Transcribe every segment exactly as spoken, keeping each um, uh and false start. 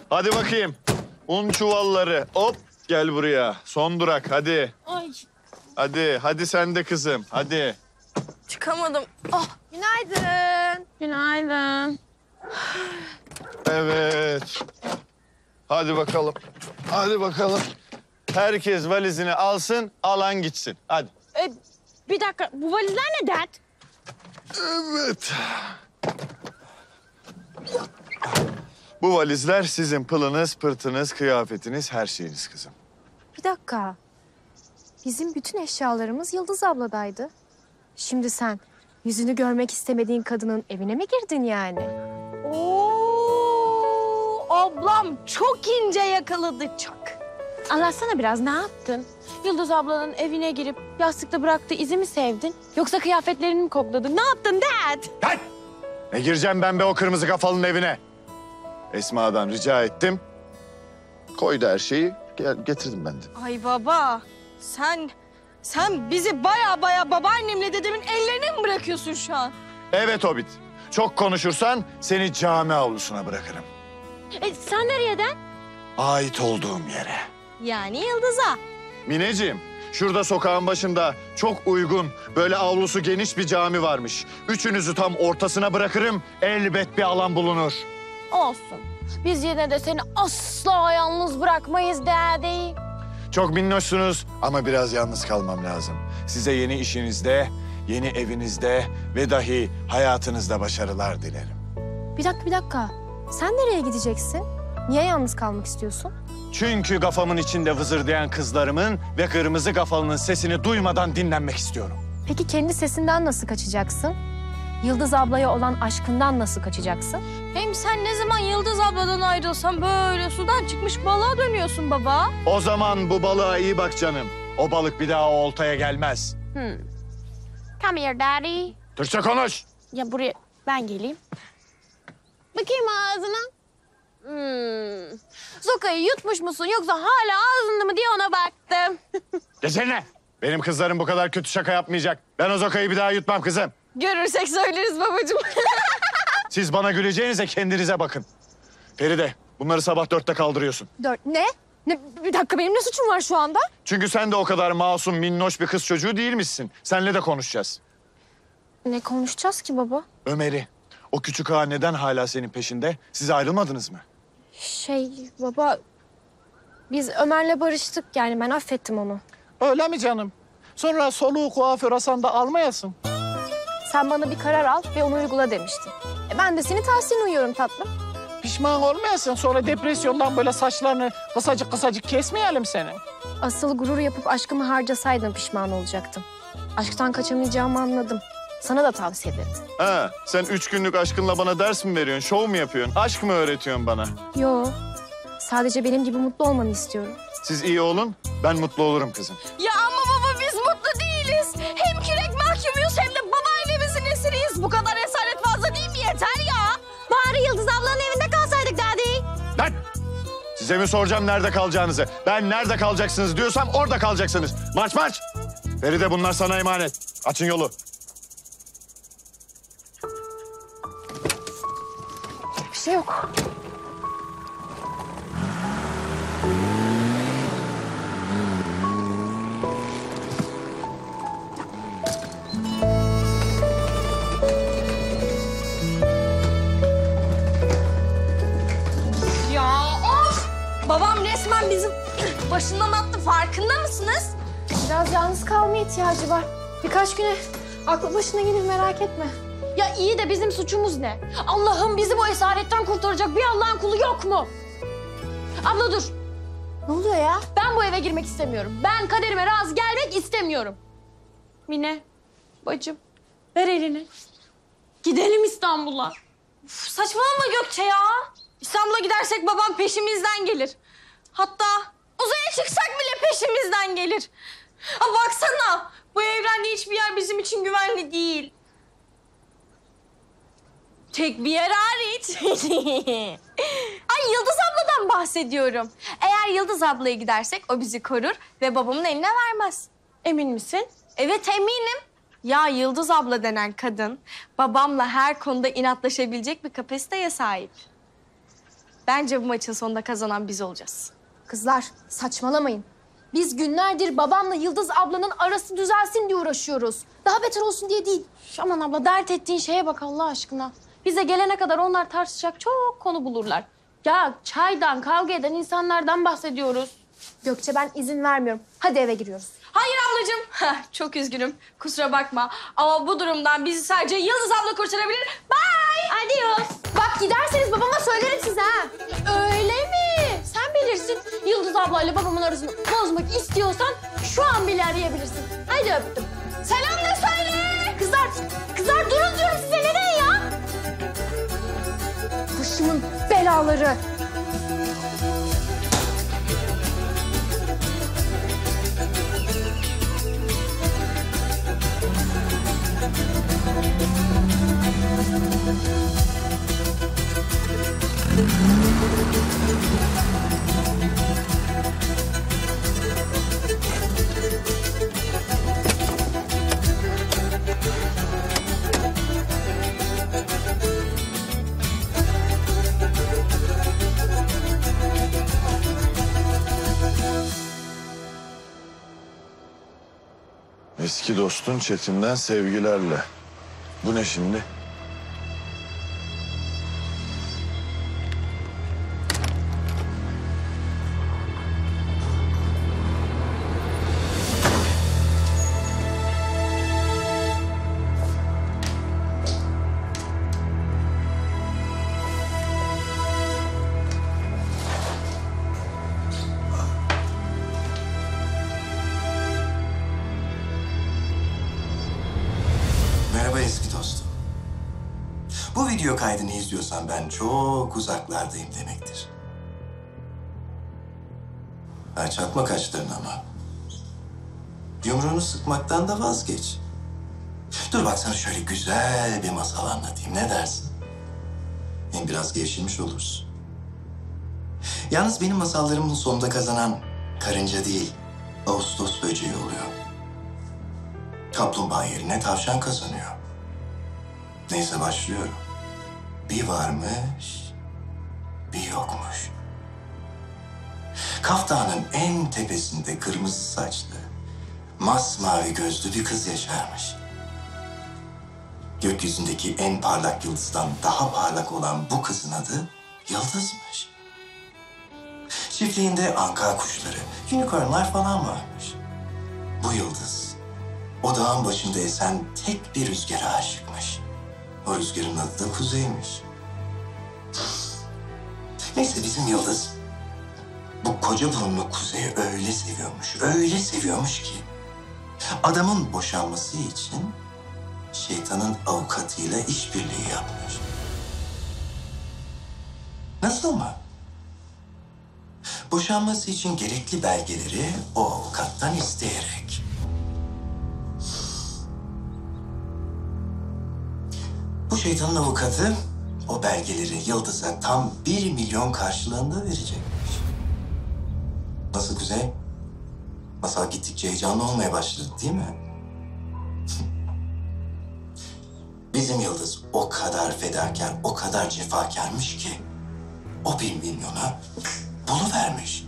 Hadi bakayım. Un çuvalları. Hop gel buraya. Son durak hadi. Ay. Hadi, hadi sen de kızım. Hadi. Çıkamadım. Oh. Günaydın. Günaydın. Evet. Hadi bakalım. Hadi bakalım. Herkes valizini alsın, alan gitsin. Hadi. Ee, bir dakika, bu valizler ne dert? Evet. Bu valizler sizin pılınız, pırtınız, kıyafetiniz, her şeyiniz kızım. Bir dakika. Bizim bütün eşyalarımız Yıldız abladaydı. Şimdi sen yüzünü görmek istemediğin kadının evine mi girdin yani? Oo, ablam çok ince yakaladı çak. Anlatsana biraz, ne yaptın? Yıldız ablanın evine girip yastıkta bıraktığı izi mi sevdin? Yoksa kıyafetlerini mi kokladın? Ne yaptın dad? Lan! Ne gireceğim ben be o kırmızı kafalının evine? Esma'dan rica ettim. Koydu her şeyi, gel, getirdim ben de. Ay baba, sen sen bizi baya baya babaannemle dedemin ellerine mi bırakıyorsun şu an? Evet Hobbit. Çok konuşursan seni cami avlusuna bırakırım. E, sen nereden? Ait olduğum yere. Yani Yıldız'a. Mineciğim, şurada sokağın başında çok uygun, böyle avlusu geniş bir cami varmış. Üçünüzü tam ortasına bırakırım, elbet bir alan bulunur. Olsun. Biz yine de seni asla yalnız bırakmayız daddy. Çok minnoşsunuz ama biraz yalnız kalmam lazım. Size yeni işinizde, yeni evinizde ve dahi hayatınızda başarılar dilerim. Bir dakika, bir dakika. Sen nereye gideceksin? Niye yalnız kalmak istiyorsun? Çünkü kafamın içinde vızırdayan kızlarımın ve kırmızı kafalının sesini duymadan dinlenmek istiyorum. Peki kendi sesinden nasıl kaçacaksın? Yıldız ablaya olan aşkından nasıl kaçacaksın? Hem sen ne zaman Yıldız abladan ayrılsan böyle sudan çıkmış balığa dönüyorsun baba. O zaman bu balığa iyi bak canım. O balık bir daha o oltaya gelmez. Hmm. Come here daddy. Türkçe konuş. Ya buraya ben geleyim. Bakayım ağzına. Hmm. Zoka'yı yutmuş musun yoksa hala ağzında mı diye ona baktım. Geçene. Benim kızlarım bu kadar kötü şaka yapmayacak. Ben o zokayı bir daha yutmam kızım. Görürsek söyleriz babacığım. Siz bana güleceğinize kendinize bakın. Feride, bunları sabah dörtte kaldırıyorsun. Dört. Ne? Ne? Bir dakika, benim ne suçum var şu anda? Çünkü sen de o kadar masum, minnoş bir kız çocuğu değilmişsin. Seninle de konuşacağız. Ne konuşacağız ki baba? Ömer'i, o küçük ağa neden hala senin peşinde? Siz ayrılmadınız mı? Şey baba, biz Ömer'le barıştık, yani ben affettim onu. Öyle mi canım? Sonra soluğu kuaför Hasan'da almayasın. Sen bana bir karar al ve onu uygula demiştin. E ben de senin tavsiyene uyuyorum tatlım. Pişman olmayasın. Sonra depresyondan böyle saçlarını kısacık kısacık kesmeyelim seni. Asıl gurur yapıp aşkımı harcasaydım pişman olacaktım. Aşktan kaçamayacağımı anladım. Sana da tavsiye ederim. Ha, sen üç günlük aşkınla bana ders mi veriyorsun, şov mu yapıyorsun, aşk mı öğretiyorsun bana? Yo, sadece benim gibi mutlu olmanı istiyorum. Siz iyi olun, ben mutlu olurum kızım. Ya ama baba biz mutlu değiliz. Hem kürek mahkumuyuz hem de babaannemizin esiriyiz. Bu kadar esaret fazla değil mi? Yeter ya. Bari Yıldız ablanın evinde kalsaydık daddy. Lan! Size mi soracağım nerede kalacağınızı? Ben nerede kalacaksınız diyorsam orada kalacaksınız. Marş marş! Feride bunlar sana emanet. Açın yolu. Bir şey yok. Ya of! Babam resmen bizim başından attı. Farkında mısınız? Biraz yalnız kalmaya ihtiyacı var. Birkaç güne aklı başına gelir, merak etme. Ya iyi de bizim suçumuz ne? Allah'ım bizi bu esaretten kurtaracak bir Allah'ın kulu yok mu? Abla dur. Ne oluyor ya? Ben bu eve girmek istemiyorum. Ben kaderime razı gelmek istemiyorum. Mine, bacım ver elini. Gidelim İstanbul'a. Uf, saçmalama Gökçe ya. İstanbul'a gidersek babam peşimizden gelir. Hatta uzaya çıksak bile peşimizden gelir. Ha baksana, bu evrende hiçbir yer bizim için güvenli değil. Tek bir yer hariç. Ay Yıldız abladan bahsediyorum. Eğer Yıldız ablaya gidersek o bizi korur ve babamın eline vermez. Emin misin? Evet eminim. Ya Yıldız abla denen kadın babamla her konuda inatlaşabilecek bir kapasiteye sahip. bence bu maçın sonunda kazanan biz olacağız. Kızlar saçmalamayın. Biz günlerdir babamla Yıldız ablanın arası düzelsin diye uğraşıyoruz. Daha beter olsun diye değil. Şş, aman abla dert ettiğin şeye bak Allah aşkına. Bize gelene kadar onlar tartışacak çok konu bulurlar. Ya çaydan kavga eden insanlardan bahsediyoruz. Gökçe ben izin vermiyorum. Hadi eve giriyoruz. Hayır ablacığım. Heh, çok üzgünüm. Kusura bakma. Ama bu durumdan bizi sadece Yıldız abla kurtarabilir. Bye. Adios. Bak giderseniz babama söylerim size ha. Öyle mi? Sen bilirsin. Yıldız ablayla babamın arasını bozmak istiyorsan şu an bile arayabilirsin. Hadi öptüm. Selam da söyle. Kızlar, kızlar durun diyorum size. Nereye ya? Başımın belaları. Eski dostun Çetin'den sevgilerle. Bu ne şimdi? Merhaba eski dostum. Bu video kaydını izliyorsan ben çok uzaklardayım demektir. Ha, çakma kaçtın ama. Yumruğunu sıkmaktan da vazgeç. Dur bak sana şöyle güzel bir masal anlatayım. Ne dersin? Hem biraz gevşemiş olursun. Yalnız benim masallarımın sonunda kazanan karınca değil, Ağustos böceği oluyor. Kaplumbağa yerine tavşan kazanıyor. Neyse başlıyorum. Bir varmış, bir yokmuş. Kaf Dağı'nın en tepesinde kırmızı saçlı, masmavi gözlü bir kız yaşarmış. Gökyüzündeki en parlak yıldızdan daha parlak olan bu kızın adı Yıldız'mış. Çiftliğinde anka kuşları, unicornlar falan varmış. Bu yıldız, o dağın başında esen tek bir rüzgara aşıkmış. O rüzgarın adı da Kuzey'miş. Neyse bizim Yıldız, bu koca burunlu Kuzey'i öyle seviyormuş, öyle seviyormuş ki... adamın boşanması için şeytanın avukatıyla işbirliği yapmış. Nasıl mı? Boşanması için gerekli belgeleri o avukattan isteyerek. Bu şeytanın avukatı o belgeleri Yıldız'a tam bir milyon karşılığında verecekmiş. Nasıl Kuzey? Masal gittikçe heyecanlı olmaya başladı değil mi? Bizim Yıldız o kadar fedakar, o kadar cefakarmış ki o bir milyona buluvermiş.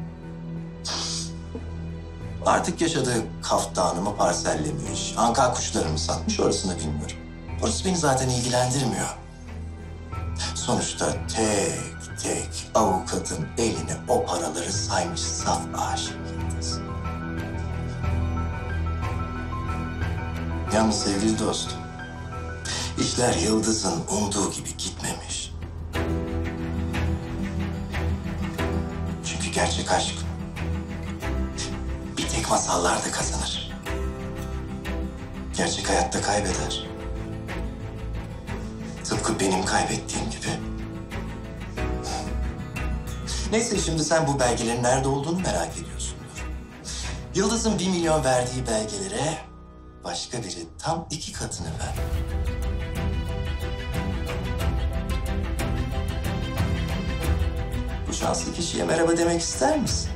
Artık yaşadığı Kaf Dağı'nı mı parsellemiş, anka kuşlarını mı satmış orasını bilmiyorum. Orası beni zaten ilgilendirmiyor. Sonuçta tek tek avukatın eline o paraları saymış saf aşık Yıldız. Yalnız sevgili dostum, işler Yıldız'ın umduğu gibi gitmemiş. Çünkü gerçek aşk bir tek masallarda kazanır. Gerçek hayatta kaybeder. Tıpkı benim kaybettiğim gibi. Neyse şimdi sen bu belgelerin nerede olduğunu merak ediyorsundur. Yıldız'ın bir milyon verdiği belgelere başka biri tam iki katını ver. Bu şanslı kişiye merhaba demek ister misin?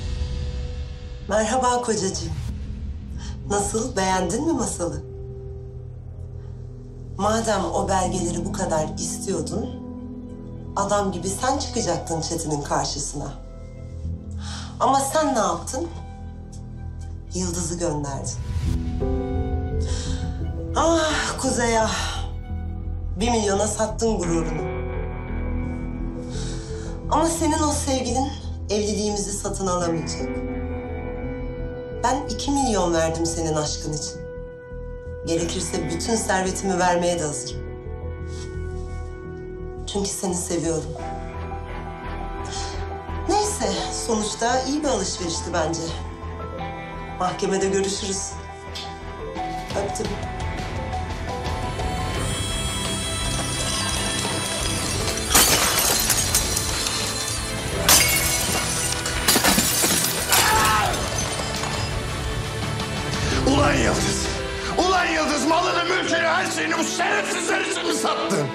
Merhaba kocacığım. Nasıl, beğendin mi masalı? Madem o belgeleri bu kadar istiyordun, adam gibi sen çıkacaktın Çetin'in karşısına. Ama sen ne yaptın? Yıldız'ı gönderdin. Ah Kuzey ah. Bir milyona sattın gururunu. Ama senin o sevgilin evliliğimizi satın alamayacak. Ben iki milyon verdim senin aşkın için. Gerekirse bütün servetimi vermeye de hazırım. Çünkü seni seviyorum. Neyse, sonuçta iyi bir alışverişti bence. Mahkemede görüşürüz. Öptüm. Ulan Yıldız! Ulan Yıldız malını, mülkünü, her şeyini bu şerefsizler için mi sattın?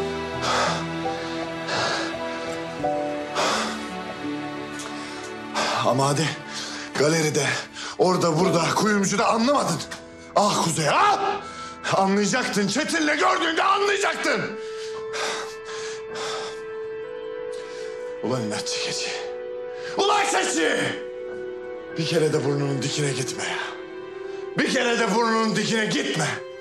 Ama hadi galeride, orada, burada, kuyumcuda anlamadın. Ah Kuzey, ah! Anlayacaktın, Çetin'le gördüğünde anlayacaktın. Ulan inatçı keçi. Ulan keçi! Bir kere de burnunun dikine gitme ya. Bir kere de burnunun dikine gitme.